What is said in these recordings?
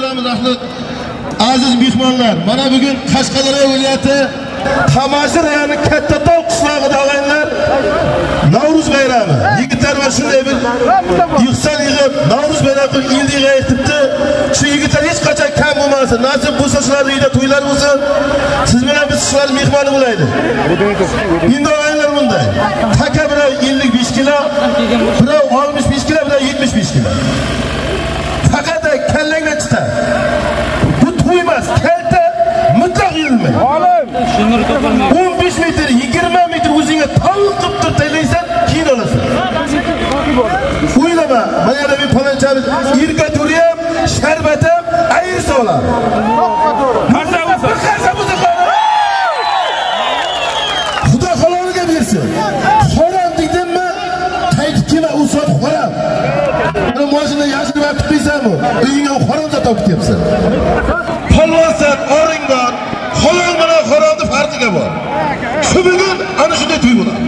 beramiz rahmat. Aziz mehmonlar, mana bugun Qashqadaryo viloyati Tamoshir rayoni Kattaton qishlog'ida og'aylar Navruz bayrami. Yigitlar va shunday bir yuqsal yig'ib Navruz bayrami ildiga aytibdi. Shu yigitlar hech qachon kam bo'lmasin. Nasib bo'lsa shularning uyida to'ylar bo'lsin. Siz bilan biz shular mehmoni bo'laydi. Endi og'aylar bunday. Taka birov 55 kilo, birov 65 kilo, birov 75 kilo. Faqat kallangdan chiqadi. Bu to'ymas, kalta mutlaq yilmaydi. 15 metr, 20 metr o'zingga tovuq qilib turtaylaysan, keyin olasan. O'ylama, mana bir palonchamiz irgaturi ham, sharbat ham ayirsa oladi. Qarsa bo'lsa Xudo haloliga bersin. Harom deydimmi? Qaytib kelma, u soat harom. Mana mashina yashirib tutmaysanmi? Uyingga haromza topib ketyapsan. Palvonsan, oring bor. Halol bilan haromni farqiga bor. Shu bugun ana shunday to'y bo'ladi.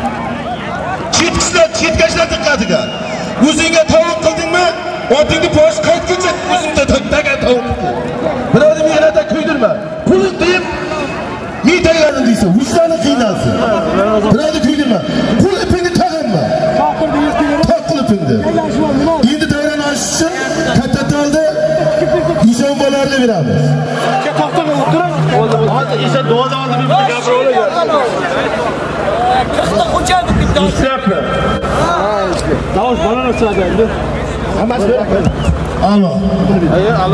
Chetkashlar diqqatiga. O'zingga tovuq qildingmi? Otingni bosh qaytguncha o'zingda tagan tovuq. Birodar mehnatda kuydirma. Pul deb yetayladim deysan, vijdoni qiynalsin. Birodar kuydirma. Pul ipingni taqinma. Taqil ipingni. Endi davron ochish uchun Kattatonda ijod bolalarni beramiz. To'xtab o'tirib, hozir esa duoda olib bir gapirib Qizda xo'jalik bitta. Ishlabmi? Davos bolalar chiqadi endi. Hammasi beradi. Alo. Alo.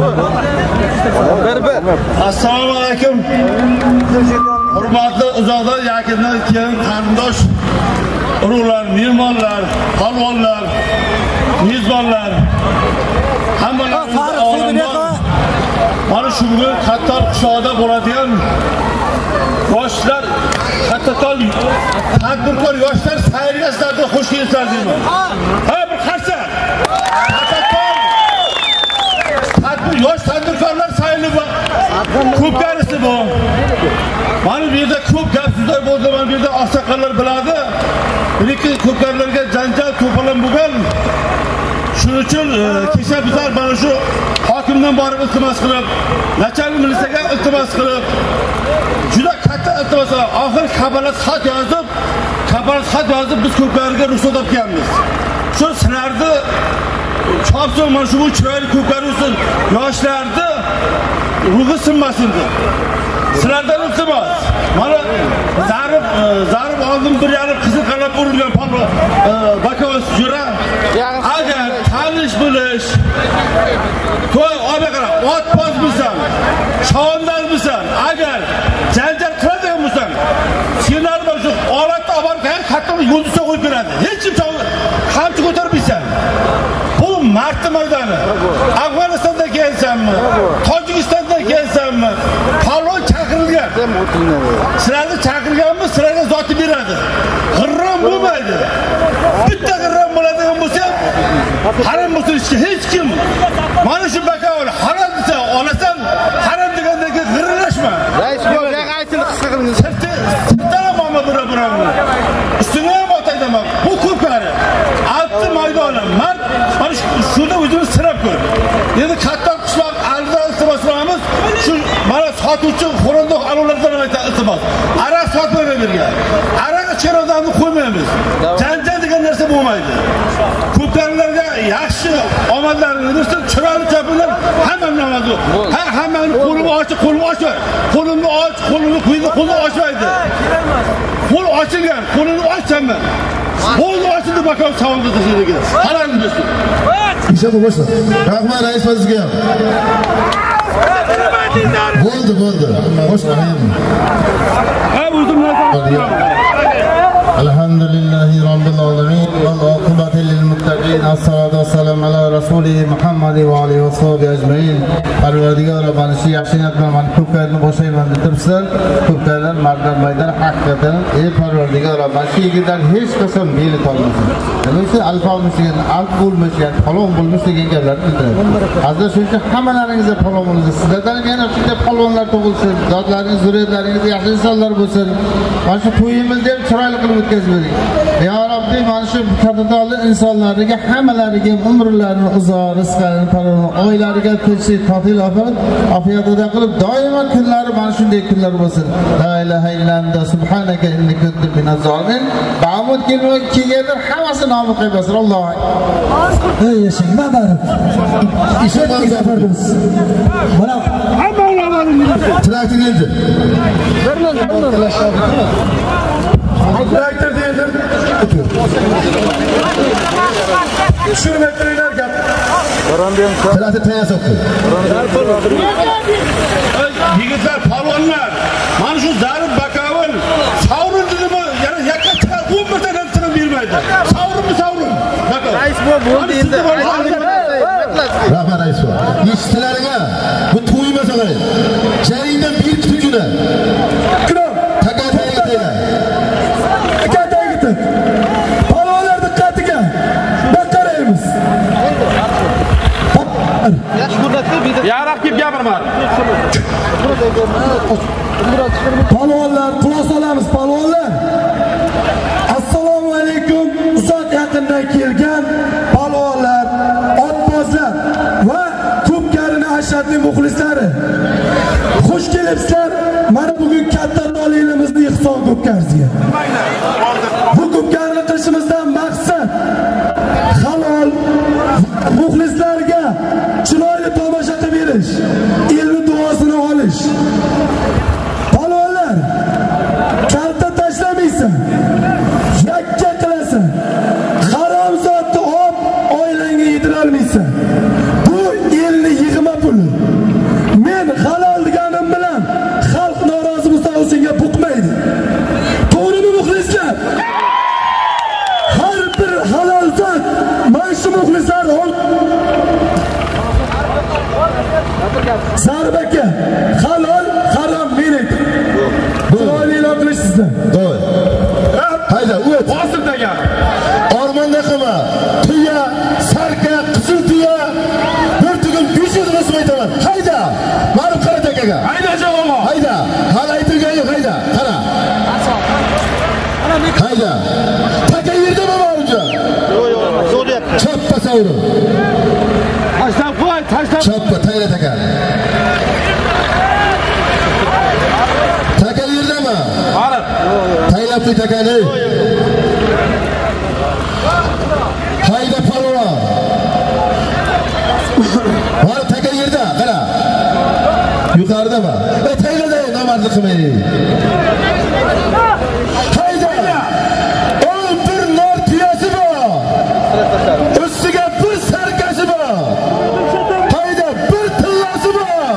Bir. Assalomu alaykum. Hurmatli uzoqdan yaqindan kelgan qarindosh urug'lar, mehmonlar, polvonlar, mezbonlar, hammalaringizni olamdan mana shu bugun Kattar qishlog'ida bo'ladigan yoshlar, Kattaton tadbirkor yoshlar sayriyasida xush kelibsizlar deyman. Ha, bir qarsa. Kattaton yosh tadbirkorlar sayli bor. Ko'p darisi bor. Mana bu yerda ko'p gap so'zlar bo'ldi, mana bu yerda oqsoqollar biladi. Lekin ko'plarga janjal to'polon bo'lgan. Shuning uchun kecha bizlar mana shu hokimdan borib iltimos qilib, nachalnik militsiyaga iltimos qilib, juda katta iltimos qilib, oxir kabalat xat yozib, biz ko'plarga ruxsat olganmiz. Shu sizlarni chopsin, mana shu chiroyli ko'plar uchun yoshlarni ruhi sinmasin deb. Sizlardan iltimos. Mana zarib oldin bir yarim qizil qalab urilgan palvon Bakovas jura. Agar tanish bilish, to'y obaqara, otpoz bo'lsan, chavandaz bo'lsan, agar janjal qiladigan bo'lsan, senlar bir shu olatda olib qo'yib, katta yulduzga qo'yib beradi. Hech kim qamchi ko'tarmaysan. Bu martni maydoni. Afg'onistonda kelsanmi, Tojikistonda kelsanmi, palvon chaqirilgan. Sizlarni chaqirganmiz, sizlarga zoti beradi. G'irrom bo'lmaydi. Bitta g'irrom bo'ladigan bo'lsa, harom bo'lsa hech kim. Mana shu bakovul harom desa, olasan, harom degandagi g'irrashma. Rais bo'lgan aytini qisqa qilingiz. Sirtalamoqmi bir-birini. Ustini ham otaydaman. Bu ko'plari. Altı maydoni. Mana shunda o'zimiz sinab ko'r. Endi katta qishloq alida iltimos qilamiz. Shu mana sotuvchi xo'rondoq alovlardan iltimos. Aroq sotib bergan. Aroq cherodani qo'ymaymiz. Janjal degan narsa bo'lmaydi. Ko'plarlarga yaxshi omadlarini bersin, chiroyli chopinglar, hammani oladi. Hammani qo'lini ochib, qo'lini ochmaydi. Qo'l ochilgan, qo'lini ochsanmi? Qo'lni ochildi bakom savunda tashlaydigan. Halalni bersin. İşte bu boşver. Rahman reis vazifeye. Bo'ldi. Boşver. Elhamdülillahi Rabbil alamin. Vel akıbeti lil muttaqin. As-salatu vesselam ala Resulih Muhammed ve alihi ve sahbihi ecmaîn. Parvardigar bana şu yaxshilik bilan ko'plarni boshayman deb turibsizlar. Ko'plarlar mardlar maydon haqiqatan Parvardigar bana shu yigitlar hech qachon beli tolmasin. O'sha alfa olmishgan, alf bo'lmagan, falon bo'lmish degan gaplarni bildiradi. Hozir shu uchun hammalaringizga falon bo'lsin. Sizlardan yana shunday falonlar tug'ilsin, zotlaringiz, zurriyatlaringiz yaxshi insonlar bo'lsin. Mana shu to'yimizni chiroyli qilib o'tkazib bering. Ya Rabbi, mana shu Kattatonlik insonlarga Allohga hammalariga umrlarini uzoq, rizqlarini parvardigor, oilariga tinchlik, totuvlik ofiyatida qilib, doimo kunlari mana shunday kunlar bo'lsin. La ilaha illa anta subhanaka inni kuntu minaz zolimin. Ba'mud kelganda hammasi nomi qo'yibasiz. Alloh. Ey yashang, nabarim. Ishonib gapiramiz. Mana hamma ularning Traktor geldi. Traktor deydi. Sürmetliler gap. Traktor taya soktu. Yigitlar, palvonlar, mana shu zarib bakavul savrindimi, yana yakka 11 ta narxini bermaydi. Savrimi. Bakavul. Rais bo'ldi endi. Rahmat rais bu. Eshitdilarga bu to'ymas og'ay. Jaringdan bir tutunjuni. Krom. Takatayiga taylar. Takatayiga. Palvonlar diqqatiga. Baqqaraymiz. Yaroq kelib gapirma. Palvonlar, quloq solamiz palvonlar. Assalomu alaykum. Uzoq yaqindan kelgan palvonlar, otbozlar va ko'pkarini ashaddiy muxlislari. Xush kelibsizlar. Mana bugun katta toleyimizni Ihson ko'pkarisiga. Bu ko'pkarni qilishimizdan maqsad halol muxlislarga chiroyli tomosha qilib berish, ilmi duosini olish. Palvonlar, kalta tashlamaysan, yakka qilasan, harom zotni olib oilangga yedirolmaysan. Bu elni yig'ma puli. Men halol deganim bilan xalq norozi bo'lsa o'zingga buqmaydi. To'g'rimi muxlislar? Har bir halol zot mana shu muxlislar Sarbaka, halol, harom men aytdim. Chiroyli qilish sizdan. To'g'ri. Hayda, o't. Bosib degan. Ormonda qilma. Tuya, sarka, qizil tuya. Bir tugun 500 rasm aytaman. Hayda. Marib qara takaga. Hayda javob. Hayda. Hali aytilgan yo'q, hayda. Qara. Hayda. Taka yerdami mavjud? Yo'q, zo'ryapti. Choppa savri. Tashlab qo'y, tashlab. Choppa tayla taka. Taka yerdami? Qarab. Taylabli takani. Hayda palvon. Var taka yerda, qara. Yuqoridami? Taylada nomardlik qilmay. Hayda. Ol bir nor tuyasi bor. Ustiga bir sarkasi bor. Hayda bir tillasi bor.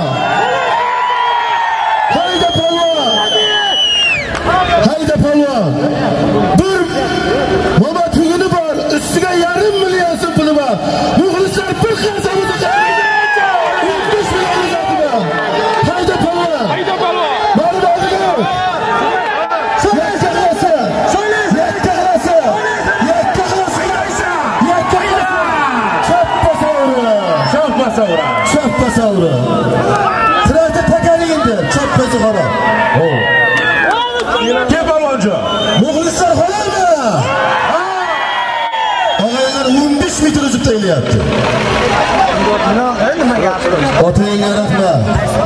Hayda palvon. Hayda palvon. Bir mama tuguni bor. Ustiga 1,5 million so'm puli bor. Muxlislar bir qasamida qaraydi. 15 million zoti bor. Hayda palvon. Hayda palvon. Mani oldiga. Yakka qilasa. Yakka qilasa. Yakka qilasa. Yakka qilasa. Choppa savri. Choppa savra. Choppa savri. Sirati takaligindi. Choppasi qara. Ke palvonchi. Muxlislar qoladimi? Og'aylar 15 metr uzib taylayapti. Otangga rahmat.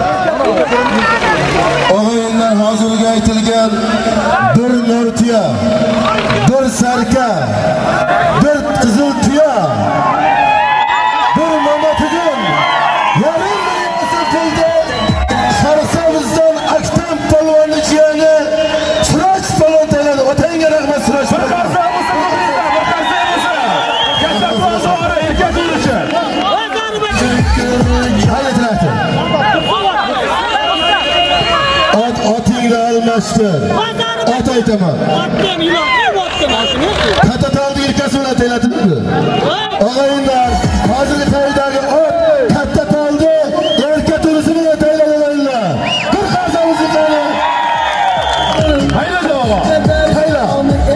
Og'aylar hozirga aytilgan bir nur tuya, bir sarka, bir qizil tuya, bir mama tugun, 1,5 million so'm pulda Sarasavizdan Aktam polvonni jiyani Siroj polvon tayladi. Otangga rahmat Siroj polvon. Otingni almashtir. Ot aytaman. Kattataldi yelkasi bilan taylatibdi. Og'aylar, hozirgi to'ydagi ot Kattataldi erka turisi bilan taylaganlar. Bir qarsamizni qani. Hayda javob. Hayla.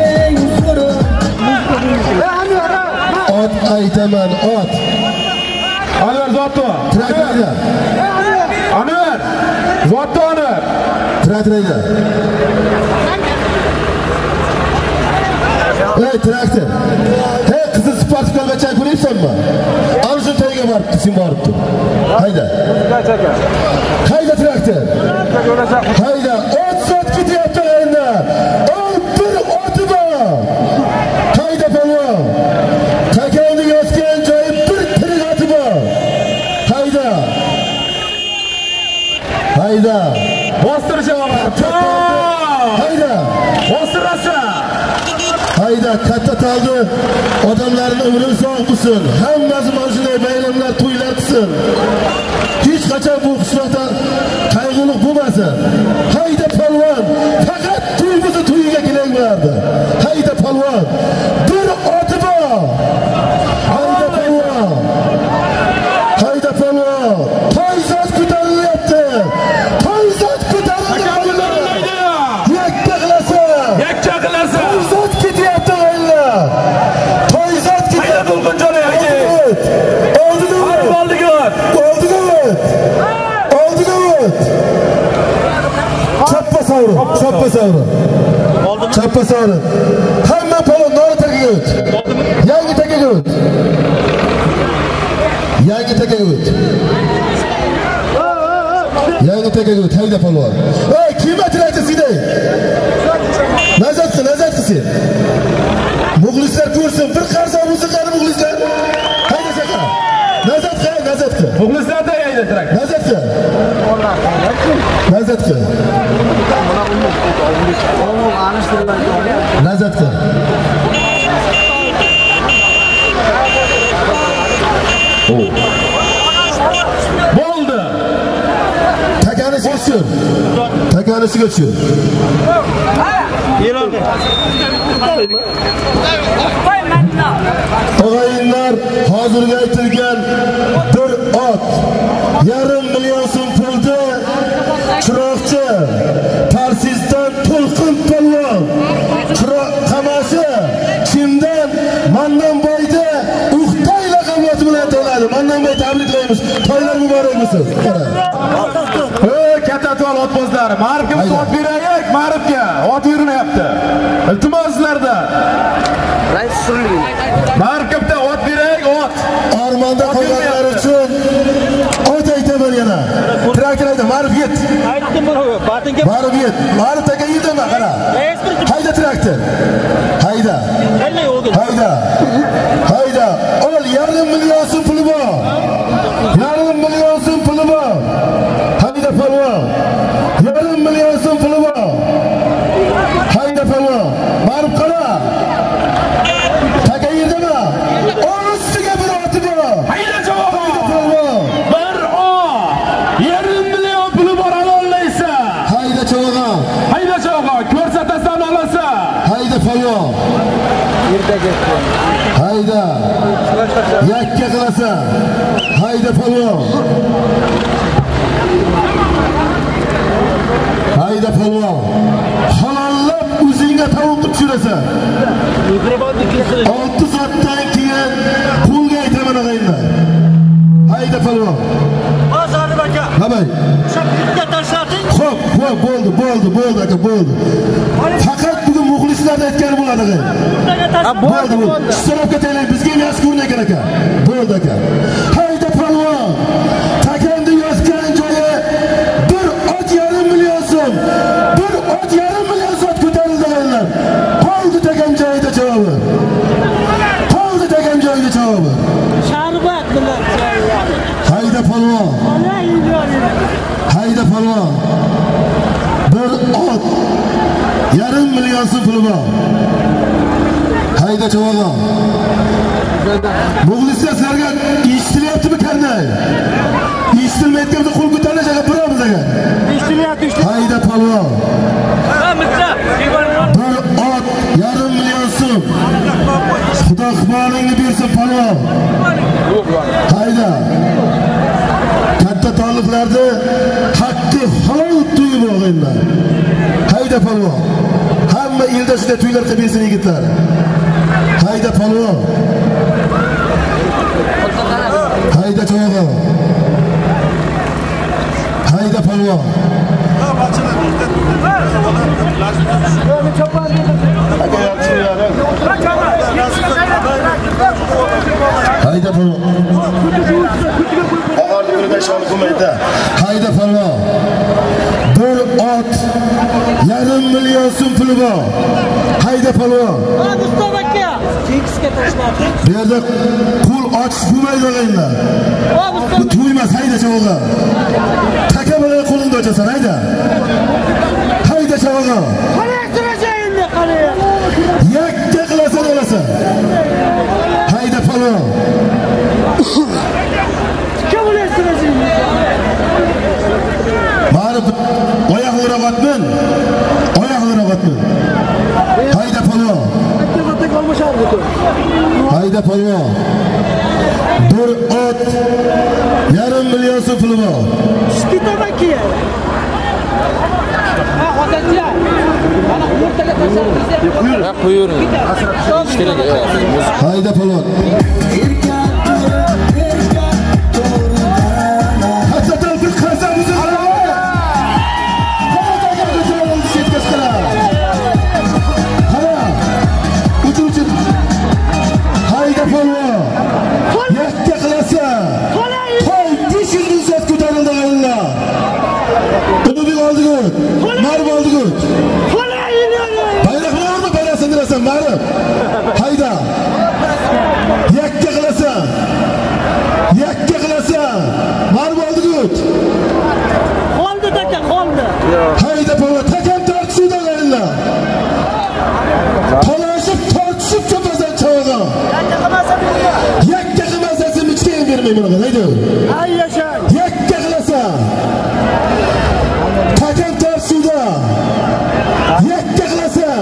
Ot aytaman, ot. Anvar zotto. Traktorda. Anvar. Zotto Anvar. Traktorda. Ey traktör. Hey kızıl sportif kalbacak ko'raysanmi? Ana shu to'yga boribdi, sen boribdi. Hayda. Hayda traktör. Hayda. Ot sot ketyapti endi. Bir oti bor. Hayda polvon. Takavni yozgan joyi bir tirik oti bor. Hayda. Hayda. Bostir javob. Hayda. Bostirasa. Hayda, katta taldı. Odamların umri sog' bo'lsin. Hammasi mana shunday bayramlar, to'ylar qilsin. Hech qachon bu qishloqda qayg'uliq bo'lmasin. Hayda polvon. Faqat to'y bo'lsa to'yiga keling bo'lardi. Hayda polvon. Bir oti bor. Hayda polvon. Hayda polvon. To'y so'z ko'tarilyapti. To'y so'z ko'tarilmaydi. Yakka qilasan. Yakka qilasan. To'y ketyapti o'yinlar. To'y so'z ketyapti. Hayda To'lqinjon aka. Oldiga o't. Oldiga o't. Oldiga o't. Oldiga o't. Chappa savri. Chappa savri. Chappa savri. Hamma polvon nori tagiga o't. Yangi tagiga o't. Yangi tagiga o't. Yangi tagiga o't. Hayda polvon. Ey, kim atlayapti sizday? Nazat qil. Muxlislar ko'rsin. Bir qarsa musiqani muxlislar. Hayda shaka. Nazat qil. Muxlislarda hayda trak. Nazat qil. Nazat qil. Nazat qil. Bo'ldi. Takanisiga tushir. Takanisiga tushir. Og'ayinlar, hozirga aytilgan bir ot, yarim million so'm pulda chiroqchi, Tarsizdan To'lqin polvon, chiroq qamashi, kimdan Mannanboyda Uxtay laqaboti bilan taniladi. Mannanboy tabriklaymiz. To'ylar muborak bo'lsin. Katta to'l otbozlar. Ma'rifga ot beraylik, ma'rifga. Ot yurinyapti. Iltimos sizlardan. Ma'rifga ot beraylik, ot. Armonda qolganlar uchun ot aytaman yana. Traktor hayda, Ma'rif yet. Ma'rif yet. Ma'rif taka yetma, qara. Hayda traktor. Hayda. Hayda. Ol, yarim million so'm puli bor. Yarim million so'm puli bor. Hayda polvon. Yarim million so'm puli bor. Hayda polvon. Ma'rif qara. Taka yerdimi? Ustiga bir oti bor. Hayda javob. Polvon. Bir ot. Yarim million puli bor ololmaysa. Hayda chavag'am. Hayda javob. Ko'rsatasan olasa. Hayda polvon. Hayda. Yakka qilasan. Hayda polvon. Hayda polvon. Halollab o'zingga tovuq tushirasan. 6 soatdan keyin qo'lga aytaman og'ayinlar. Hayda polvon. Zolim aka. Nabay. Shakilga tashlating. Xo'p, bo'ldi aka, bo'ldi. Faqat bugun muxlislarga aytgani bo'ladi aka. Bo'ldi. Ishtirokga tayinlang, bizga ham yaxshi ko'rinar ekan aka. Bo'ldi aka. Hayda polvon. Takanni yozgan joyi bir ot yarim million so'm. Bir ot yarim million so'm ko'tarildi og'ayinlar. Qoldi takam joyida javobi. Sharbat bilan. Hayda polvon. Hayda polvon. Bir ot yarim million so'm puli bor. Hayda chavag'am. Muxlislar sizlarga eshitilyaptimi qanday? Eshitilmayotganda qo'l ko'tarish aka biramiz aka. Eshitilyapti. Hayda polvon. Bir ot yarim million so'm. Xudo xibolingni bersin polvon. Hayda. Katta tolliqlarda haqqi halol to'yi bo'lganlar. Hayda polvon. Hamma elda shunday to'ylar qilib bersin yigitlar. Hayda polvon. Hayda chavag'am. Hayda polvon. Aka yaxshi çalı ko'maydi. Hayda palvon. Bir ot 1,5 million so'm puli bor. Hayda palvon. Mustafa aka. Tekisga tashladi. Bu yerda qo'l ochish bo'lmaydi o'g'aylar. Bu to'ymas hayda chavoga. Taka bilan qo'lingni ochasan hayda. Hayda chavoga. Qanday turajayinni qanday? Yakka qilasan olasan. Hayda palvon. Kim bilan turajayinni? Ma'rif oyoqlari qotmin. Oyoqlari qotmin. Hayda palvon. Hayda palvon. Bir ot 1,5 million so'm puli bor. Ishki tabaki. Ha, xotinlar. Mana o'rtaga tashlab Qo'ying. Hayda palvon. Hatta bir qasamizni hayda palvon. Yakka qilasan. Toy 5 yil zot ko'tarildi g'ayinlar. Uni bir oldigu. Marib oldigu. Bayroqni olma, bayroqni dirasan, marib. Hayda. Yakka qilasan. Yakka qilasan. Marib oldigu. qoldi taka, qoldi. Hayda palvon, takam tortishuvda g'ayinlar. Talashib tortishib cho'pasan chavoga. Yakka qilmasan sen hech kim bermayman o'g'il, hayda. Ay yashay. Yakka qilasan. Takam tortishuvda. Yakka qilasan.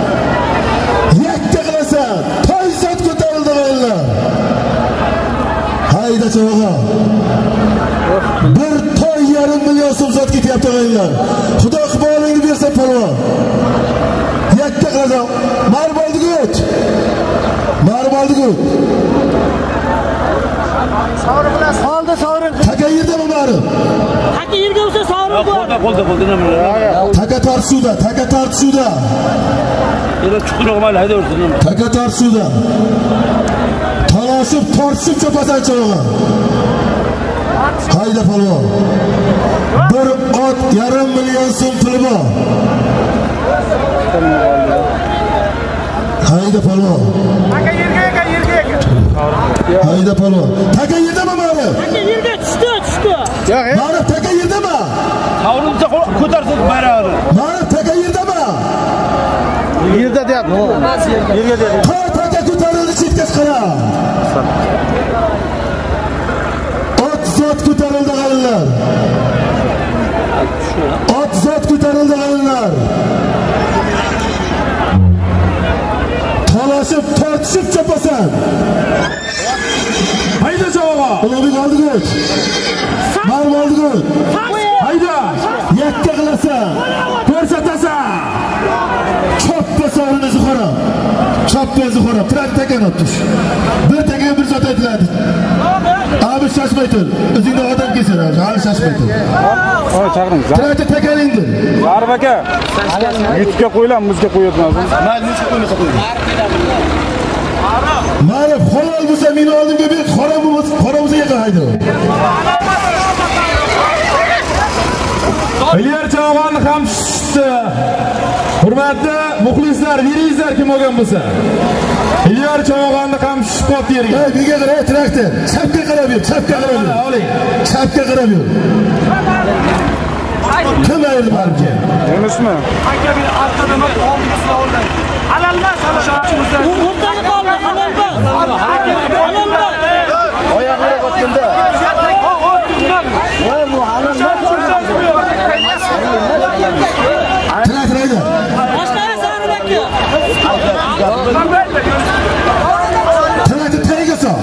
Yakka qilasan. Toy zot ko'tarildi g'ayinlar. Hayda chavoga. Bir toy 1,5 million so'm zot ketyapti g'ayinlar. Xudo iqbolingni bersa palvon. Yakka qilasan. Marib oldigu. Marib oldigu. Sovrin qilasiz. Qoldi sovrin. Taka yerdami marib? Taka yerga bo'lsa sovrin bor. Qo'lda nima? Taka tortishuvda, taka tortishuvda. Yana chuqurroq mayli haydaversin. Taka tortishuvda. Talashib tortishib cho'pasan chavoga. Hayda palvon. Bir ot 1,5 million so'm puli bor. Hayda palvon. Taka yerga. Hayda palvon. Taka yerdami marib? Taka yerga tushdi. Marib taka yerdami? Sovrinsa ko'tarsin bayrog'ini. Marib taka yerdami? Yerda deyapti. Yerga deyapti. Ha, taka ko'tarildi chetga qara. Ot zot ko'tarildi g'ayinlar. Ot zot ko'tarildi g'ayinlar. Talashib tortishib cho'pasan. Hayda chavoga. Uloqni oldigu. Marib oldigu. Hayda. Yakka qilasan. Ko'rsatasan. Choppa sovrini zuhora. Choppa zuhora. Trak takani tush. Bir takaga bir zot aytiladi. Abi shoshmay tur. O'zingda odam kelsin, hali shoshmay tur. Voy chaqiring. Trakni takaningdir. Zarb aka. Yutga qo'ylan, muzga qo'yatmasin. Mayli, nechta qo'ysa qo'ying. Marib halol bo'lsa meni oldimga ber, qora bo'lsa yaqin hayda. Ilyar Chavonni ham tushdi. Hurmatli muxlislar, veringizlar kim olgan bo'lsa. Ilyar Chavonni ham tushib qoldi yerga. Ey, biga qara, traktor. Chapga qarab yur, chapga qarab yur. Oling. Chapga qarab yur. Kim ayirdi maribga? Emasmi? Aka bir arqadan oldingizni oldi. Halalmas, halalmas. O'rtaga qoldi, halalmas. Halalmas. Oyoqlari qotganda. Voy, bu halalmas. Traktor hayda. Boshqa sovrin aka. Traktor tagiga sol.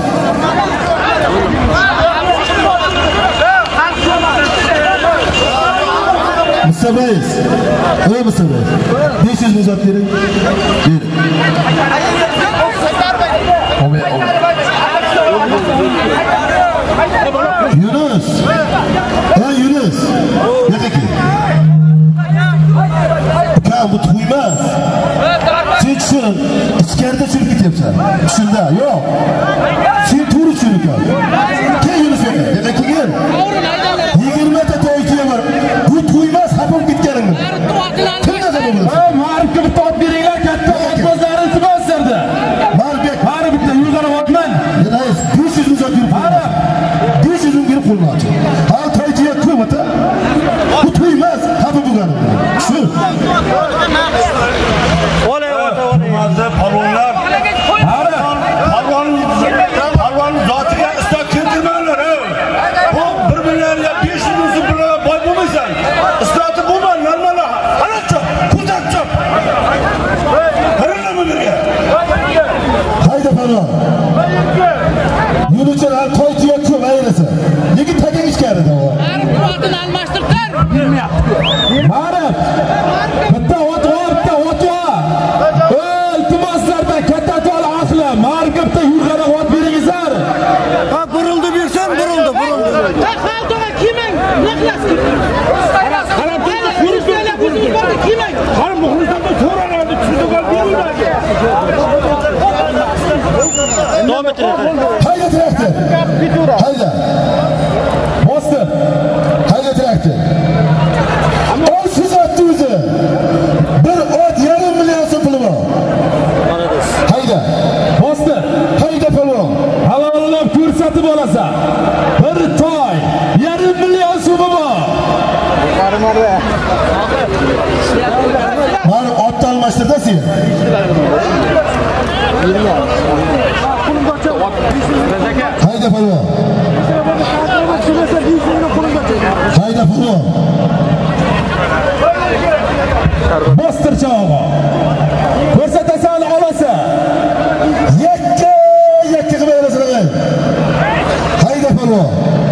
Mustabayız. Öyle Mustabayız. 500 uzat verin. Yunus. Ha Yunus. Ne peki? Kan bu tuymaz. Sen şun içeride çürük gidiyorsan. Şunda yok. Sen turu çürük al. Gel Yunus beni. Demek ki gel. Shu. Hurmatli palvonlar, palvon zotiga istot keltirmanglar. Bu 1 million ya 500 ming so'm bilan boy bo'lmaysan. Istoti bo'lma, normal. Ana chop, kuzat chop. Qaranglar bunga. Hayda palvon. Yo'lchilar toy tuya ko'p ayrasa. Lekin tagiga ichkarida u. Qur'onni almashtirib Ma'rif. Bitta ot bor, bitta ot bor. Iltimoslardan katta tol asli. Ma'rifga bitta yurg'ana ot beringizlar. Ha burildi bersan, burildi. Xalqqa kimang? Nima qilasiz? Qarab turib, o'zingiz borda kimang? Qani muxlislarga so'raladi, tushunib olmaydi. Davom eting. Hayda traktor. Hayda. Bosdi. Hayda traktor. O siz otdi o'zi. Bir ot 1,5 million so'm puli bor. Hayda. Bosdi. Hayda palvon. Halollab ko'rsatib olasan. Bir toy 1,5 million so'mi bor. Mana otni almashtirda sen. Hayda palvon. Hayda palvon. Bostir chog'i. Ko'rsatasan olasan. Yakka qilib olasan. Hayda palvon.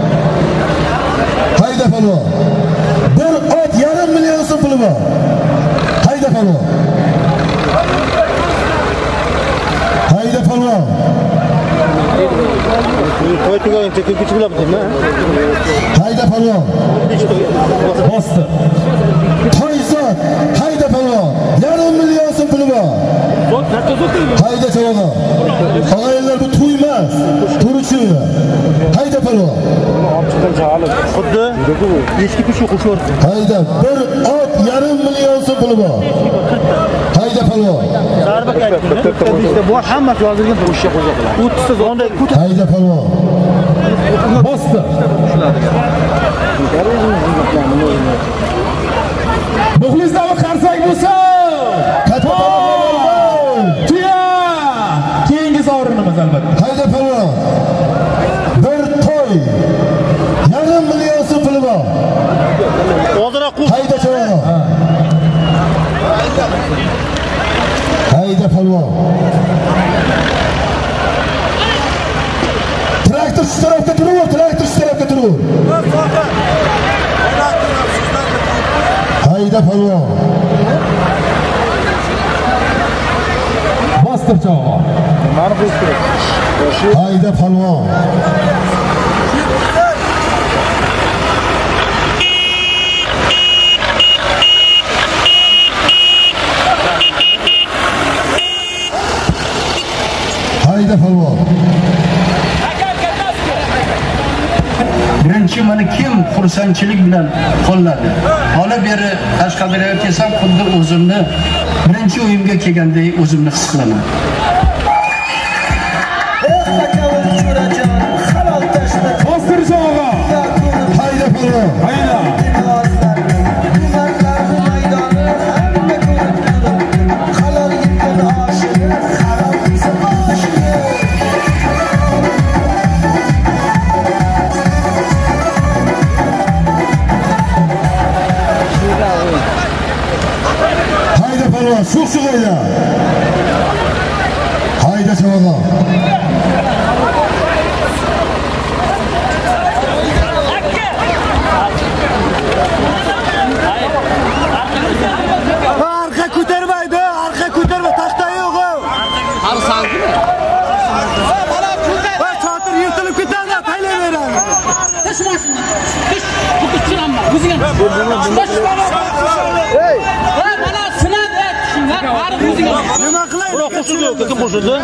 Hayda palvon. Bir ot 1,5 million so'm puli bor. Hayda palvon. Hayda palvon. Hayda palvon. Bosdi. Toyzot. Hayda palvon. 1,5 million so'm puli bor. Hayda chavag'a. Og'aylar bu to'y emas. To'richinglar. Hayda palvon. Xuddi eski kuchi qo'shib. Hayda bir ot 1,5 million so'm puli bor. Hayda palvon. Bizda bu hammasi yozilgan o'sha qo'zg'alar. 30 sonda Hayda palvon. Bosdi. Muxlislarga qarsak bo'lsa, Katta palvon. tuya. Keyingi sovrinimiz albatta. Hayda palvon. Bir to'y 1,5 million so'm puli bor. Hayda chavag'a. Hayda palvon. Traktor şu tarafta durur, traktor şu tarafta durur. Hayda palvon. Bostir chog'i. Hayda palvon. Hayda palvon. Birinchi mana kim xursandchilik bilan qo'lladi. Ola beri Qashqadaryoga kelsam, xuddi o'zimni birinchi o'yimga kelgandek o'zimni his qilaman. Bostir chog'i. Hayda palvon. Hayda. Hayda palvon, şu hayda. Hayda chavag'a. arqa ko'tarmaydi, arqa ko'tarma, tashda yo'q. Va chotir yirtilib ketadi, taylayveradi. Tashmasin. Tish, tushiraman. O'zingga. Hey! Mana sinab aytishinglar, bari o'zingga. Nima qilay? Biroq qo'shildi, kim qo'shildi?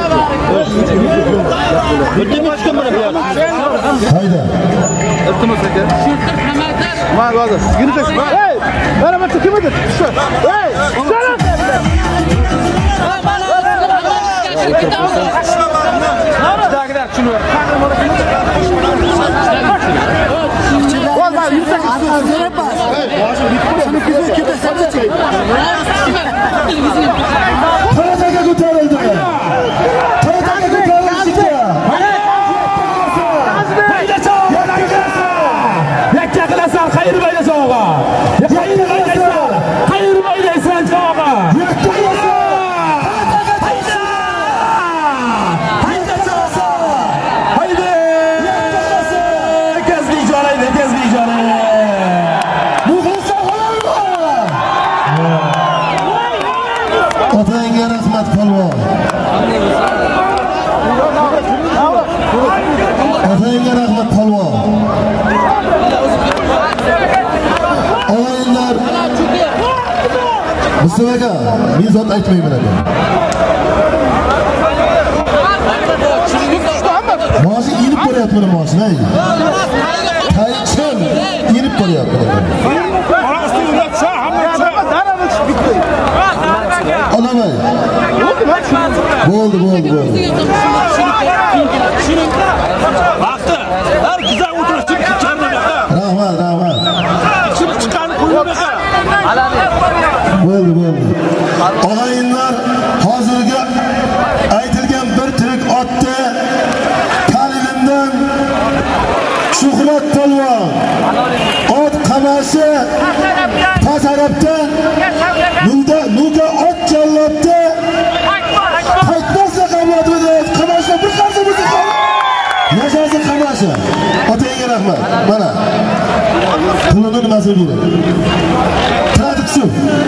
Bitta boshqa mana bu yoqda. Hayda. Iltimos aka. Shirtir qamaldir. Mana hozir. Yurib Hey! Mana bu kim edi? Hey! Shalom. Dagda shuni. Olma, yursak. Shuni ketasan. Mustafa aka, men zot aytmayman aka. Moshi inib boryapti moshina. Qaychim inib boryapti. Olamay. Bo'ldi. Vaqti. Har güzel o'tirishib chiqarmadi. Rahmat. Chiqqan qo'ymoqqa. Bo'ldi. Og'ayinlar hozirga aytilgan bir tirik otni Talilindan Shuhrat Polvon ot qamashi Tasarabdan Nuga ot jallabdi. Qaytmasa qamatida qamashi bir qarsa bo'lsa yashasi qamashi. Otangga rahmat. Mana. Pulini nimasi beradi? Tradiksiya.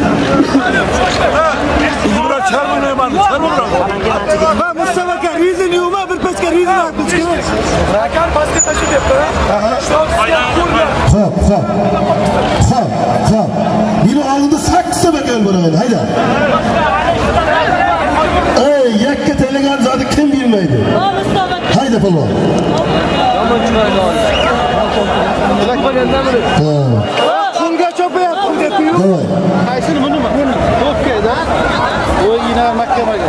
Bular charmayman. Ben Mustafa aka rizin yuma bir pechka rizin atmış ki. Rakan pastga tashib debdi. Xo'p. Meni oldimda 8 ta bakan bo'ladi. Hayda. Ey, yakka telegram zoti kim bilmaydi? Hayda polvon. Qumga chopayapti deb-ku. Qaysini bunimi? To'pkada. O yine mahkamaga.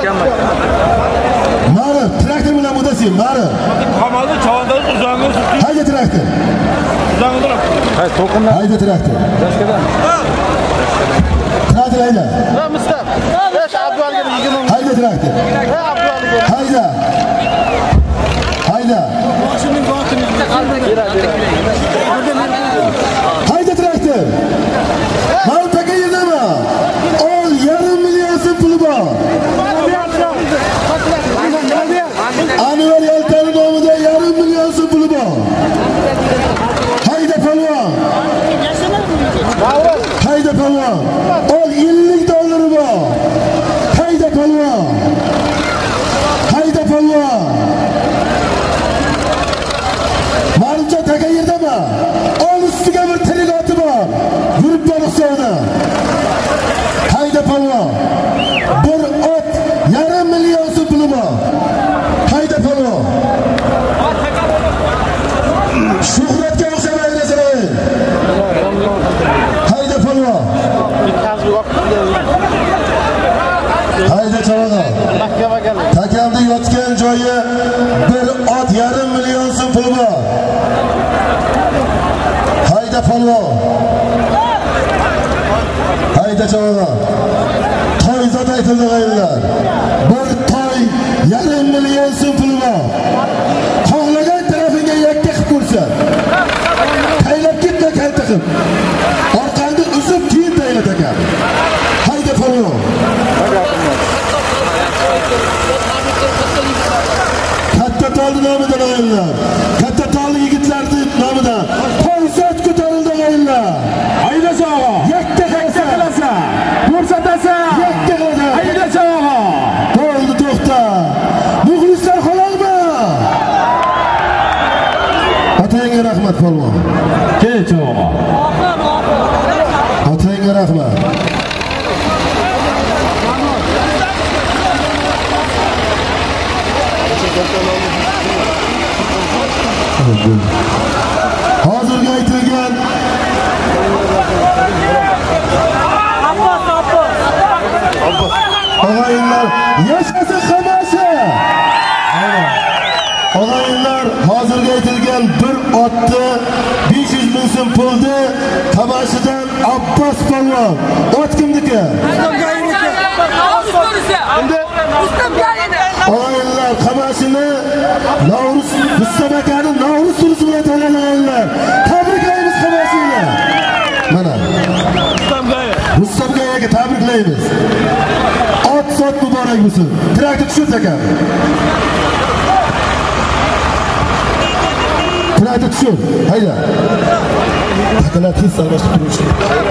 Mara, traktor bilan mudasi, mara. Qamaldi chavanda uzangi suti. Hayda traktor. Uzangi. Hay, to'qimdan. Hayda traktor. Boshqadan. Traktor hayda. Ha, Mustafa. Besh Abdulga 20. Hayda traktor. Ha, Abdulga. Hayda. Mashinaning vaqtini Hayda traktor. Mal taka yedimi? Ol 1,5 million so'm puli bor. Anvar Yaltani nomida 1,5 million so'm puli bor. Hayda polvon. Ol 50 dollari bor. Hayda polvon. Maruncha taka yerdimi? Ol ustiga bir tirik oti bor. Yurib borsa. Hayda polvon. Bir ot 1,5 million so'm puli bor. Hayda polvon. Shuhratga o'xshamaydi. Hayda polvon. Hayda chavaga. Takamda yotgan joyi bir ot 1,5 million so'm puli bor. Hayda polvon. Hayda chavaga. Toy zot aytildi g'ayinlar. Bir toy 1,5 million so'm puli bor. Xohlagan tarafingga yakka qilib ko'rsa. Taylab ketma kalta qilib. Orqangni uzib keyin taylat aka. Hayda polvon. Katta tolni nomidan g'ayinlar. Katta tolni yigitlarning nomidan konzert ko'tarildi g'ayinlar. Hayda chog'a. Yakka qilsa, ko'rsatasan. yakka qiladi. Hayda chog'a. Bo'ldi, to'xta. Muxlislar halolmi? Otangga rahmat polvon. Kel chog'a. Otangga rahmat. Hozirga aytilgan og'ayinlar yashasa qamashi. Og'ayinlar hozirga aytilgan bir otni 500 ming so'm pulni qamashidan Abbos polvon. Ot kimniki? Og'ayinlar qamashini Mustafa akani Novruz turusi bilan tanlaganlar. Tabriklaymiz qamashini. Mana. Mustafa akaga tabriklaymiz. Ot sot muborak bo'lsin. Traktor tushirsa ekan. Traktor tushir. Hayda. Takalar tez almashib turishdi.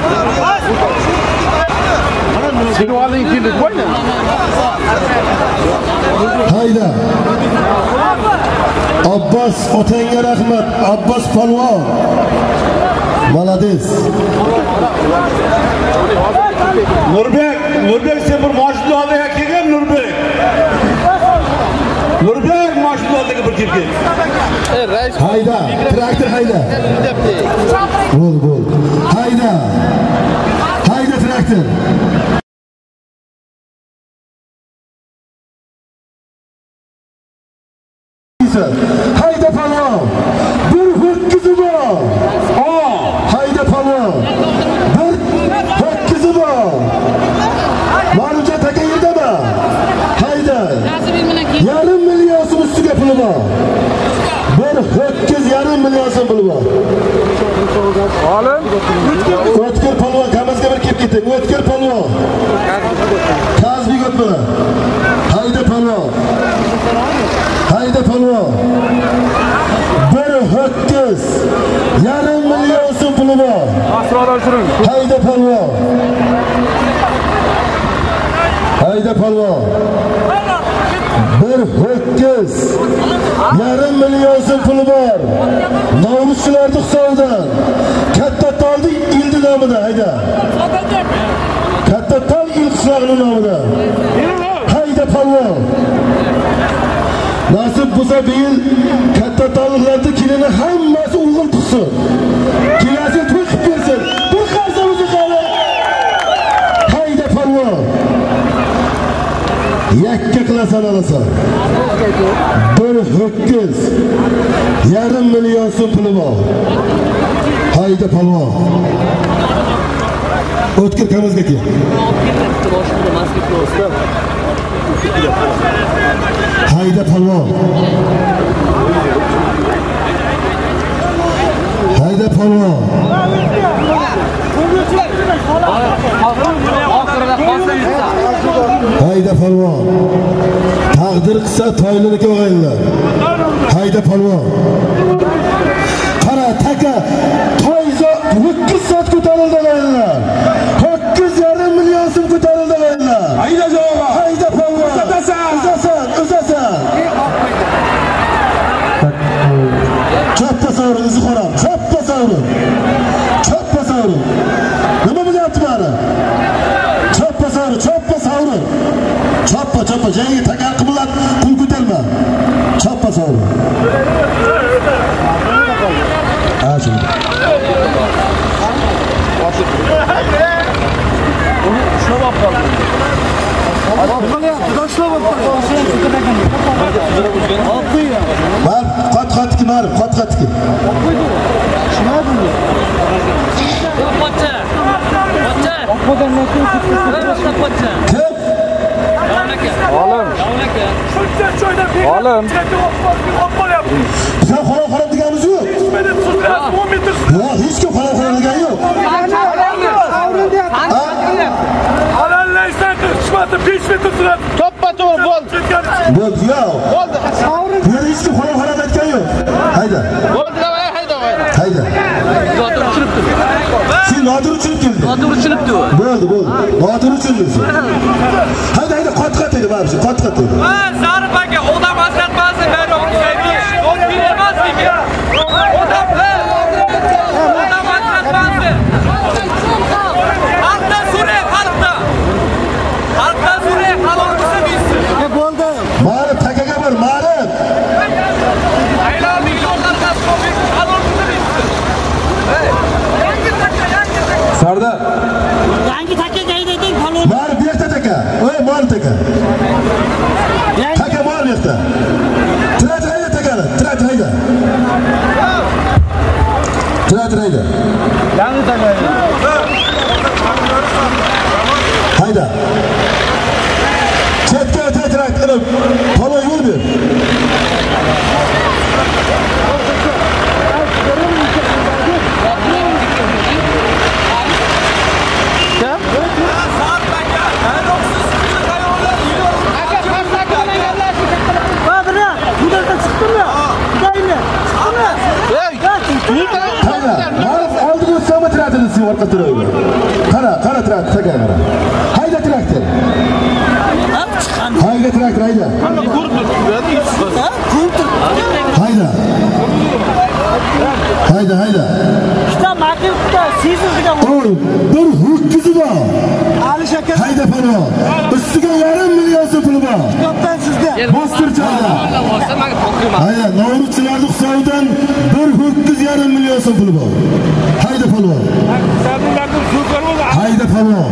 Hayda. Abbos otangga rahmat. Abbos polvon. Malades. Hayda, traktor hayda. Gol. Hayda. Hayda traktor. Hayda palon. Bir ho'kkizi bor. Hayda palon. Bir ho'kkizi bor. Ma'lumcha taka yerdami? Hayda. Yarim million so'm ustiga puli bor. Bir ho'kkiz yarim million so'm puli bor. Olim. O'tkir palon kamazga bir kelib ketdi. O'tkir palon. Kazbek o'tmadi. Hayda palon. Hayda palon. Bir ho'kkiz yarim million so'm puli bor. Hayda palon. Hayda palon. Bir ho'kkiz yarim million so'm puli bor. Nomuschilarni hisobidan katta toldi ildi nomida hayda. Katta tol il qishlog'ining nomida. Hayda palon. Nasib bo'lsa bu yil katta tollarda kelini hammasi o'g'il tug'sin. Kelasin to'y qilib bersin. Bir qarsa o'zi qani. Hayda palon. Yakka qilasan olasan. Bir ho'kkiz yarim million so'm puli bor. Hayda palon. O'tkir kamazga kel. Hayda palon. Hayda palon. Hayda palon. Taqdir qilsa to'ylarga o'g'aylar. Hayda palon. Qara taka to'yza 2 soat ko'tarildi o'g'aylar. 9 yarim million so'm ko'tarildi o'g'aylar. Hayda javob. Hayda palon. Uzasan. Choppa savrin izxoram. Choppa savrin. Nima bo'lyapti bari? Choppa savrin. Choppa. Jangi takar qiblat pul ko'tarma. Choppa savrin. Ajin. Shlab qoldi. Qat-qatki mar, qat-qatki. Olim. Sen xo'ra deganimiz yo'q. Hech kim xo'ra degan yo'q. Halallaysan, qismati 5 metr turadi. To'ppa-to'g'ri bo'ldi. Bo'ldi, yo'q. Bo'ldi. Bu hech kim xo'ra aytgan yo'q. Hayda. Bo'ldi, hayda. Nodir uchiribdi. Sen Nodir uchirib kelding. Nodir uchiribdi. Bo'ldi. Nodir uchiribdi. Hayda, qat-qat edi baribir, qat-qat edi. Zarif aka, odam ajratmasin, bari o'xshaymiz. O'zing emaslik. Odam ajratmasin. Xalqdan so'rang, xalqdan so'rang, halol bo'lsa bilsin. Bo'ldi. Ma'rif takaga bir ma'rif. Aylar millionlarga so'rang, halol bo'lsa bilsin. Yangi taka. Sardar. Yangi takaga ayting, halol. Ma'rif bu yerda taka. Oy, ma'rif taka. Taka ma'rif yerda. Tirat hayda takani. Tirat hayda. Yangi taka. Hayda. Chetga o'taytirak qilib, palon yo'l ber. Qara, traktor, qara. Hayda traktor. Hayda traktor, hayda. Hayda. İşte makine sizizga. Oy, bir ho'kkizi bor. Ali shakar. Hayda palon. Ustiga yarim million million puli bor. Kaptan sizda. Bostirchada. Hayır, Novruzchilarning hisobidan 1.5 million so'm puli bor. Hayda polvon. Hayda polvon.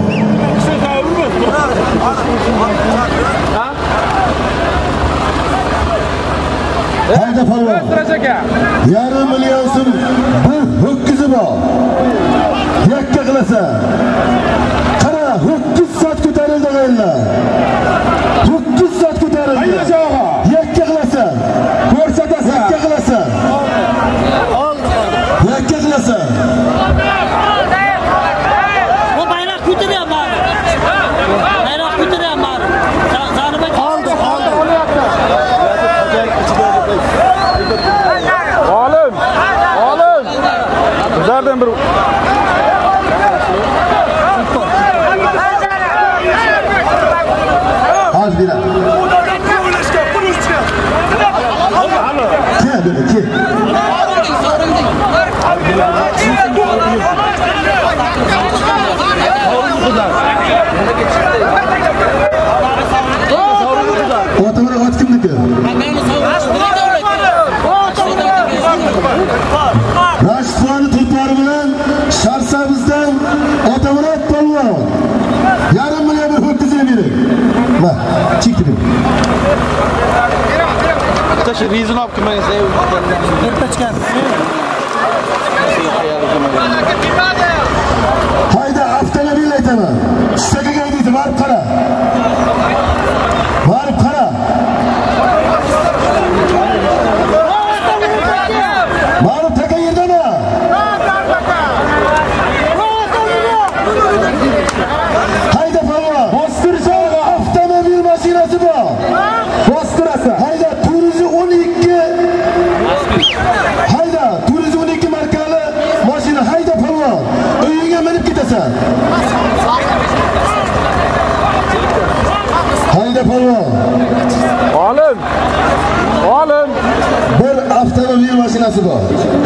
Hayda polvon. 1.5 million so'm bir ho'kizi bor. Yakka qilasa. Qara, ho'kiz soat ko'tarildi o'yinlar. Ho'kiz soat ko'tarildi. Hayda jog'a. Yakka qilasa. Ko'rsatasan. Yakka qilasa. Yakka qilasa. O bayrak ko'taryapman. Bayrak ko'taryapman. Zanima qoldi. Olim. Bizlardan bir Az bir an. Kim dedi ki? Otamara ot kimniki? Rashidxon tulpori bilan Sharsabizdan Otamara polvon. 1.5 million bir ho'kizini bering. Ma, chekdim. Taşı rizin olib kelmagansiz. Yirtachgan. Hayda avtomobil aytaman. Shakaga deydi, borib qara. Borib qara. Borib taka yerdami? Hayda polvon. bostirchada Avtomobil mashinasi bor. bostirasa. Hayda 412. Hayda 412 markali mashina. Hayda polvon. Uyingga minib ketasan. Hayda polvon. Olim. Bir avtomobil mashinasi bor.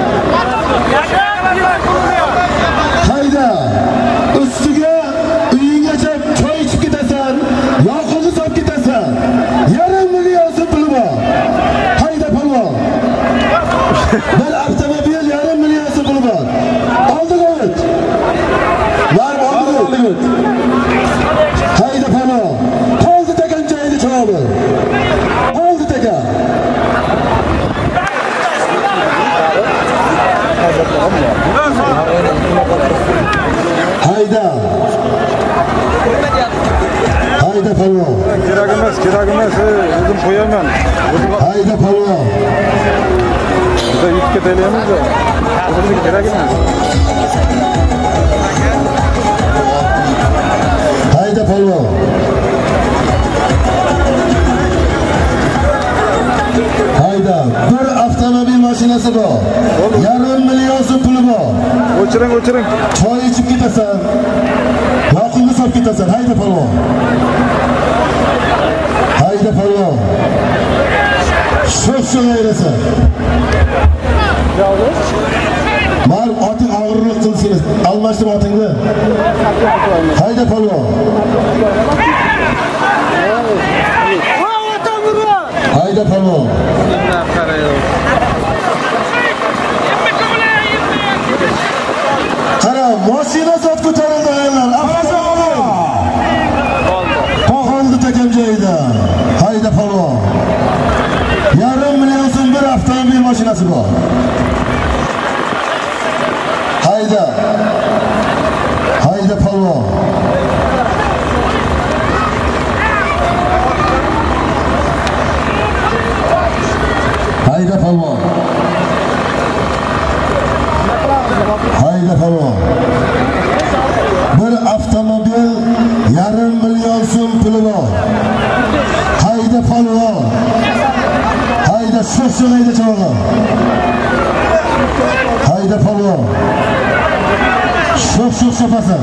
Hayda ustiga uyinggacha choy ichib ketasan, yoqilg'i solib ketasan. 1.5 million so'm puli bor. Hayda polvon. Bir avtomobil 1.5 million so'm puli bor. Oldiga o't. Var oldiga o't. Hayda polvon. Qoldi degan joyida javobi. Qoldi degan. Hayda. Hayda polvon. Kerak emas. O'zim qo'yaman. Hayda polvon. Biza yutib ketaveramiz-da. O'zimga kerak emas. Hayda polvon. Hayda bir avtomobil mashinasi bor. 1.5 million so'm puli bor. O'chiring. Choy ichib ketasan. Yoqilg'i solib ketasan. Hayda polvon. Hayda polvon. Sho'x ayrasan. Mar oting og'irlik qilsin. Almashtir otingni. Hayda polvon. Hayda polvon. Qara, mashina zot ko'tarildi ayollar. Qoldi takam joyida. Hayda polvon. 1.5 million so'm bir avtomobil mashinasi bor. Hayda polvon. Hayda polvon. Hayda polvon. Bir avtomobil 1.5 million so'm puli bor. Hayda polvon. Hayda sho'x hayda chog'i. Hayda polvon. Sho'x sopasan.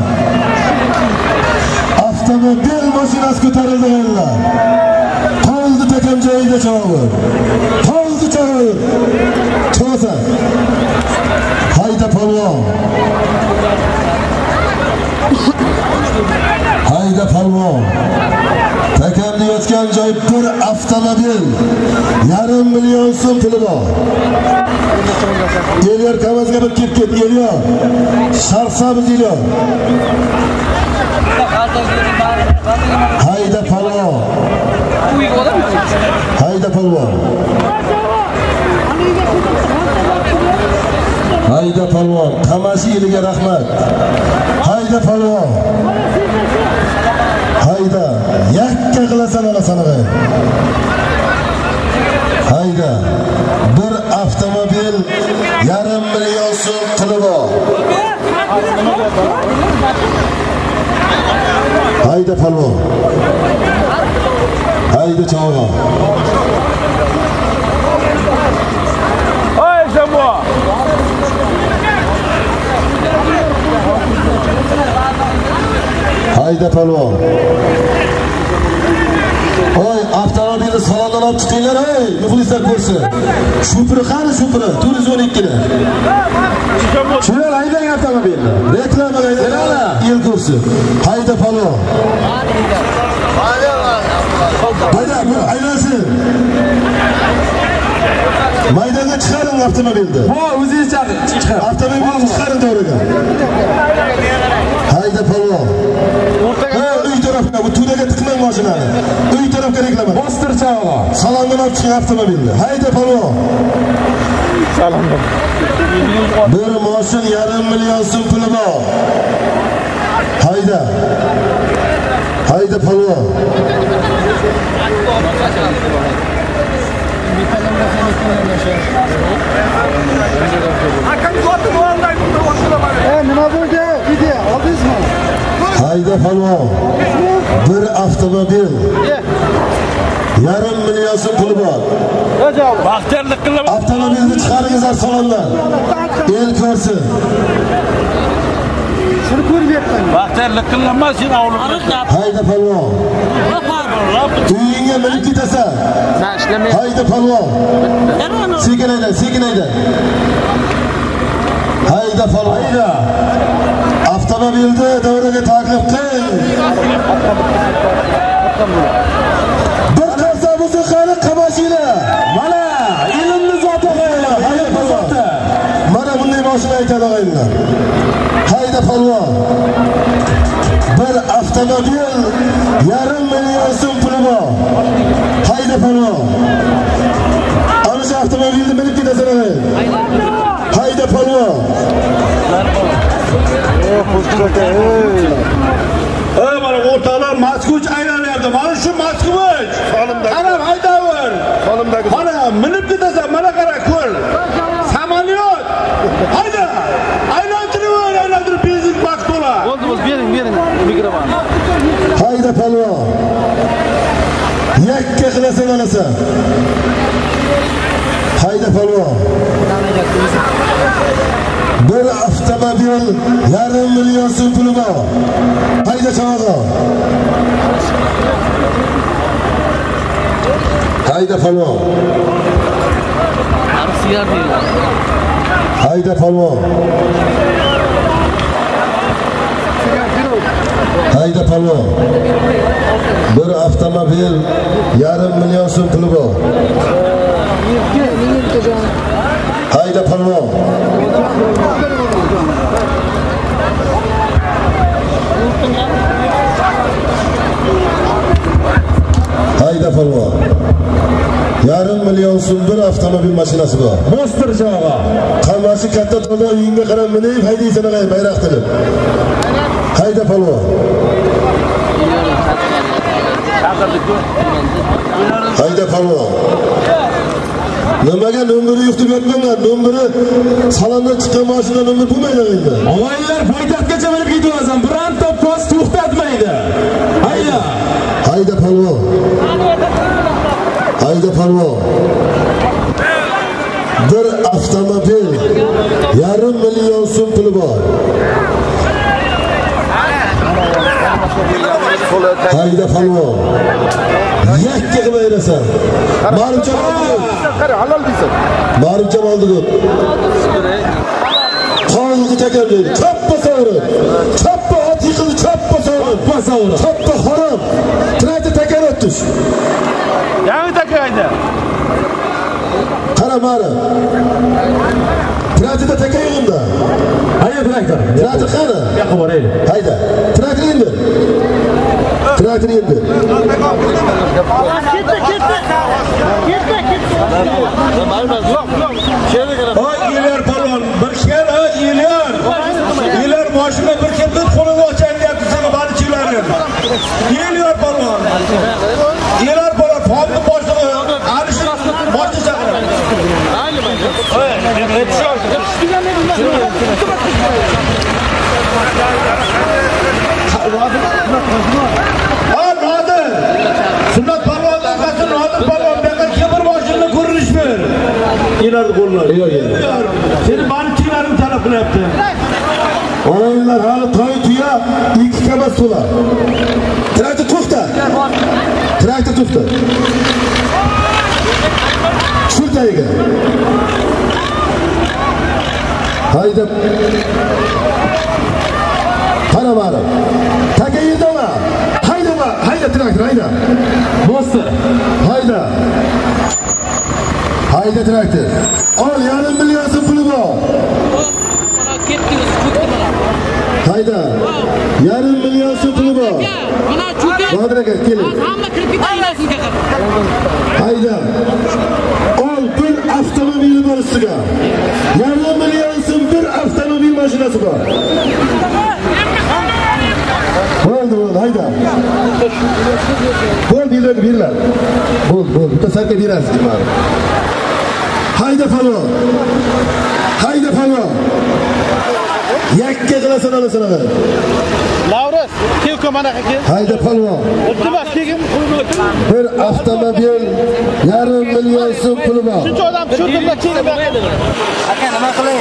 Avtomobil mashinasi ko'tarildi ayollar. Qoldi takam joyida chog'i. Qoldi chog'i. Cho'sa. Hayda polvon. Hayda polvon. Takamni yotgan joy bir avtomobil. 1,5 million so'm puli bor. Elyor Kamazga bir kelib ket, Elyor. Sharqsamiz Elyor. Hayda palvon. Hayda palvon. Hayda palvon. Qamashi eliga rahmat. Hayda palvon. Hayda. Yakka qilasan olasanaga. Hayda. Bir avtomobil 1,5 million so'm puli bor. Hayda palvon. Hayda chog'on. Ay Jambo. Hayda palvon. Oy, avtomobilni salondan olib chiqinglar, ey, muxlislar ko'rsin. Shupri qani shupri? 412 ni. Shunlar haydang avtomobilni. Reklamaga haydanglar, el ko'rsin. Hayda palvon. Hayda, aylansin. Maydonga chiqaring avtomobilni. Bu o'zingiz chiqar. Avtomobilni chiqaring to'g'riga. Hayda palvon. Uy tarafga, bu tunaga tiqmang mashinani. Uy tarafga reklama. Bostir chog'i. Salondan olib chiqing avtomobilni. Hayda palvon. Salomdan. Bir mashin 1,5 million so'm puli bor. Hayda. Hayda palvon. Akam zotni o'rnday bo'ldi. Nima bo'ldi? Video oldingizmi? Hayda palvon. Bir avtomobil 1,5 million so'm puli bor. Baxterlik qilib. Avtomobilni chiqaringizlar salondan. El ko'rsin. Shuni ko'ryapman. Baxterlik qilma, sen avlumda. Hayda palvon. Uyingga minib ketasan. Hayda palvon. Sekin hayda, sekin hayda. Hayda palvon. Hayda. Avtomobilni davraga taklif qiling. Bir qarsa musiqani qamashinglar. Mana ilmni zoti qo'yinglar. Hayda palvon. Mana bunday mashina aytadi og'aylar. Hayda palvon. Bir avtomobil 1,5 million so'm puli bor. Hayda palvon. Ana shu avtomobilni minib ketasan og'ay. Hayda palvon. Mana o'rtoqlar Moskvich aylanyapti. Mana shu Moskvich. Ana haydavur. Mana minib ketasan, mana qara ko'r. Samolyot. Hayda. Aylantirib benzin bak to'la. Bo'ldi, bering mikrofon. Hayda palvon. Yakka qilasan olasan. Hayda palvon. Bir avtomobil 1,5 million so'm puli bor. Hayda chog'i. Hayda palvon. Hayda palvon. Hayda palvon. Bir avtomobil 1,5 million so'm puli bor. Hayda palvon. Hayda palvon. 1,5 million so'm bir avtomobil mashinasi bor. Bostir chog'i. Qamashi katta to'da uyingga qarab minib haydaysan og'ay bayroq tilib. Hayda palvon. Hayda palvon. Nimaga nomerni yo'q deb yotganlar? Nomeri salondan chiqqan mashina nomer bo'lmaydi endi. Og'aylar poytaxtgacha minib ketyapsan. Bironta post to'xtatmaydi. Hayda. Hayda palvon. Hayda palvon. Bir avtomobil 1,5 million so'm puli bor. Hayda palvon. Yakka qilib ayrasan. Marimcha qara halol deysan. Marimcha oldi deb. Qonunni takarlaydi. Choppa savri. Choppa ot yiqildi, choppa savri. Choppa harom. Traktor takarot. tush. Yangi takaydi. Qara mari. Traktorda takayimda. Hayır traktor. Traktor qani? Yoqqa boraylik. Hayda. Traktor endi. Traktor endi. Oy iler palon, bir kere iler. İler başına bir kere kolunu açar yaptı sana balıkçıların. İler palon. İler palon, fazla başına arışın başına sakın. Nadir. Sünnet palondan kaçın Nadir palon. Bakın kemir başında kuruluş ver. İler kollar. Senin balıkçıların tarafını yaptı. Olaylar hali toy tuya iki kabas to'la. Traktor to'xta. Traktor to'xta. Shurtayiga. Hayda. Qara bari. Taka yerdama. Haydama. Hayda traktor hayda. Bosdi. Hayda. Hayda traktor. Ol yarim million so'm puli bor. Hayda. Yarim million so'm puli bor. Nodir aka keling. Hayda. Ol bir avtomobil bor ustiga. Yarim million so'm bir avtomobil mashinasi bor. Bo'ldi, hayda. Bo'ldi, berlar. Bo'ldi. Bitta sarka berasiz mana. Hayda falon. Hayda falon. Yakka qilasan olasana. Lavrus, kelko mana aka. Hayda falon. Iltimos kelgin pulni o'tib. Bir avtomobil yarim million so'm puli bor. Shuncha odam tushirdim keldim. Aka nima qilay?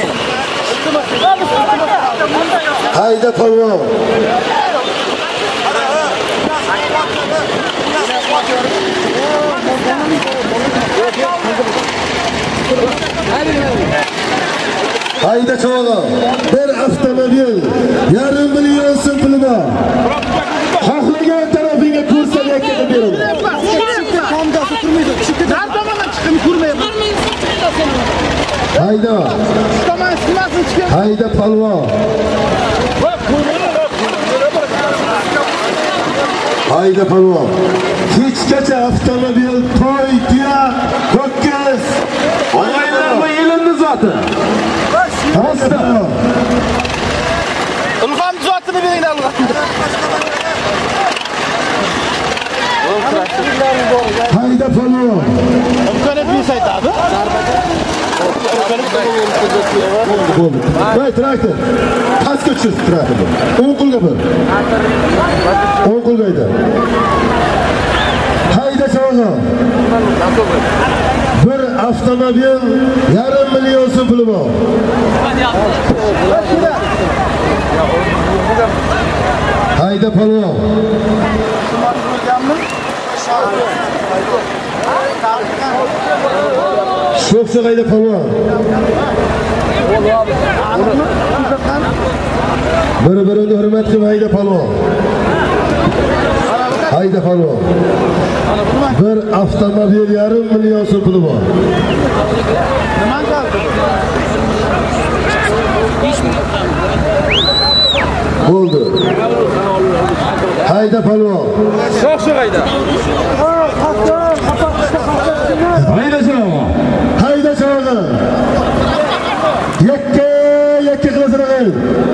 Hayda falon. Hayda çoğalı. Bir avtomobil yarim million so'm puli bor. Xohlagan tarafingga ko'rsatayotgan beraman. Tomdasi turmaydi. Har tomondan chiqib ko'rmayapman. Hayda. Tomon chiqmasin chiqib. Hayda palvon. Hayda palvon. Kechgacha avtomobil to'y tuya ho'kiz. Olaylar bu elimni zoti. Hayda palvon. Ilhom zotini beringlar. Hayda palvon. Imkoniyat bersa aytadi. Bo'ldi. Voy traktor. Pastga tushir traktorni. O'ng qo'lga bir. O'ng qo'lga hayda. Hayda cho'g'on. Bir avtomobil yarim million so'm puli bor. Hayda palvon. Sho'xsa hayda palvon. Bir-birini hurmat qilib hayda palvon. Hayda palvon. Bir avtomobil yarim million so'm puli bor. Bo'ldi. Hayda palvon. Sho'x hayda. Hayda cho'g'on. Hayda cho'g'on. Yakka qilasan.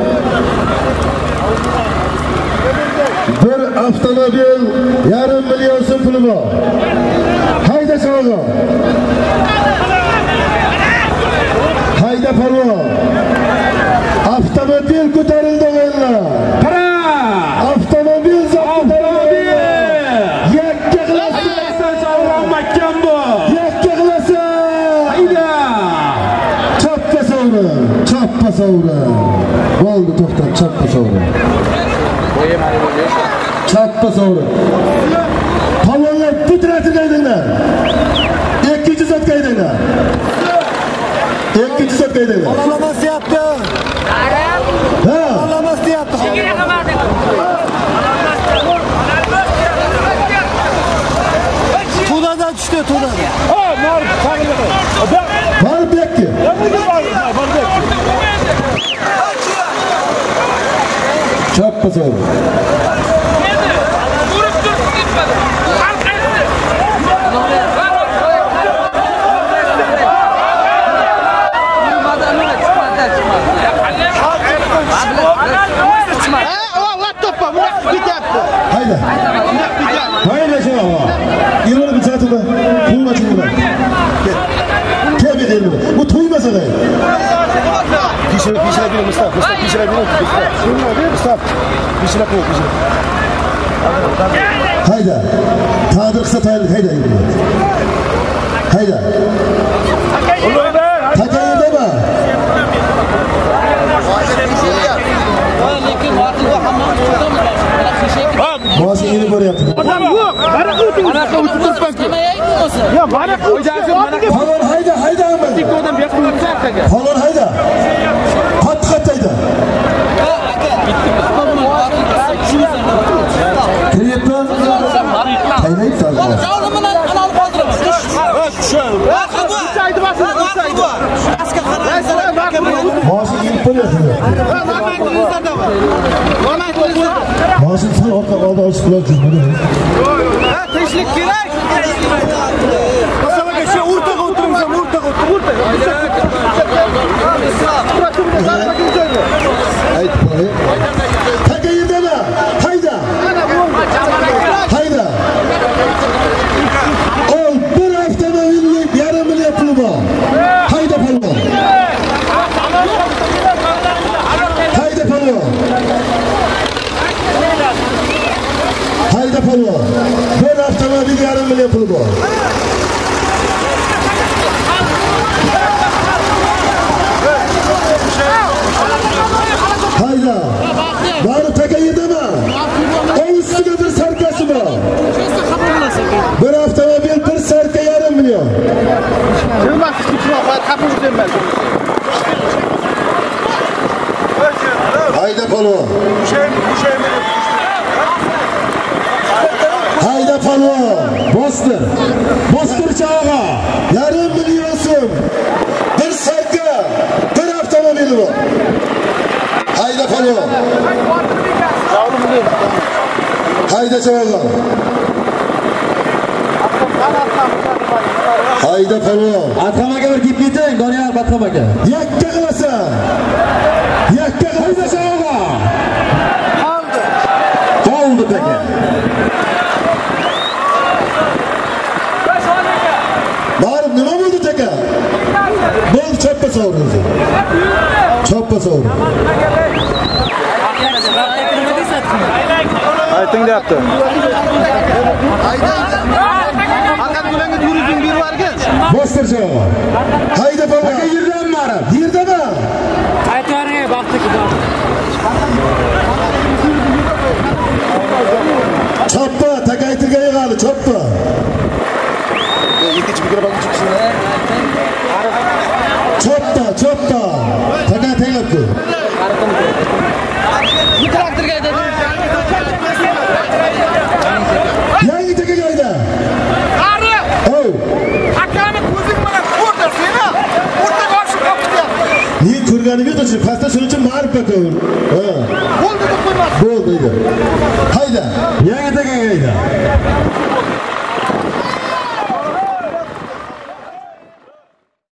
Bir avtomobil yarim million so'm puli bor. Hayda cho'g'on. Hayda palvon. Avtomobil ko'tarildi o'g'illar. Qara! Avtomobil ko'tarildi. Yakka qilasan. Sovron makkan bu. Yakka qilasan. Hayda! Chappa sovrin. Bo'ldi, to'xtab, chappa sovrin. Chappa sovrin. Palvonlar titratib aydinglar. Ikkinchi zotga aydinglar. Olamas deyapti. Ha? Olamas deyapti. Bitta to'da. Ha, mor tag'iladi. Borib bekki. Choppa so'rdi. Hayda. Hayda şuna. İran'ı bir çatıda. Pulma çınına. Tebrik ederim. Bu tuymasa da. Pişire bir Mustafa. Pişire bir Mustafa. Pişire koy. Hayda. Tadır kısa taylık. Hayda. Hayda. Takayı deme. Bazı yeni böyle yaptı. Adam yok. Bana kavuşturur banki. Ya bana kavuşturur. Falan hayda ama. Adam yapıyor zaten. Falan hayda. Kat hayda. Kriyetme. Kaynayıp da. Bazı yeni böyle yaptı. Bazı sen ortak aldı alışkılar cümle. Teşlik gerek. Kasaba geçiyor. Ortak oturmuş. Haydi parayı. Takayı deme. Hayda. Ol bir haftada yarım milyon pulu var. Hayda pulu. Hayda pulu. Bir haftada bir yarım milyon pulu var. Hayda. Bari takayı deme. O üstüne bir sarkası var. Bir haftada bir sarka yarım milyon. Hayda palo. Hayda palo. Bostır çağa. Yarım milyonsun. Bir sarka. Bir haftada bir var. Hayda palo. Hayda çağa. Hayda palo. Atramaga bir git giting, Doniyor Batramaga. Yakka qilasan. Hayda çağa. Oldu peki. Barib nima bo'ldi taka? Bo'ldi choppa sovurdi. Ayting deyapti. Haqiqat bilan turizm berib yuborgan. Bostirchi. Hayda palo. Yerdan mari. Yerdami? Aytariga vaqtiki bor. Choppa, takaytirga yig'ali, choppa. Choppa. Takay taylabdi. Bu traktorga aytadi. Yangi takaga ayda. Qari. Oy. Akani ko'zing bilan ko'rdi seni. O'rtaga oshib qopti. Men ko'rganim yo'q, pastda shuning uchun ma'rif bakavur. Ha. Bo'ldi deb qo'ymas. Bo'ldi. Hayda. Yangi takaga ayda.